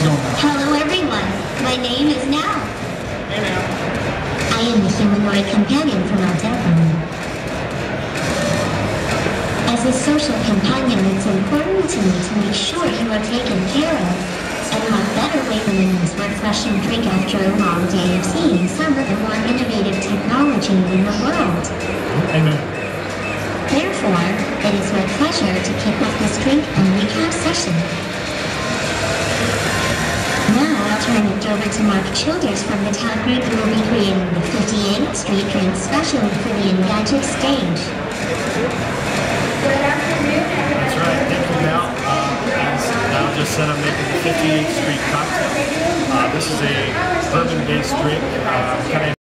going on? Hello everyone, my name is Now. Hey now. I am the humanoid companion from Aldebaran. As a social companion, it's important to me to make sure you are taken care of. And what better way than a nice refreshing drink after a long day of seeing some of the more innovative technology in the world. Amen. Therefore, it is my pleasure to kick off this drink and recap session. Now I'll turn it over to Mark Childers from the Todd Group, who will be creating the 58th Street drink specially for the Engadget stage. Good afternoon, everyone. That's right. Thank you, Mal. Mal just said I'm making the 58th Street cocktail. This is a bourbon-based drink, kind of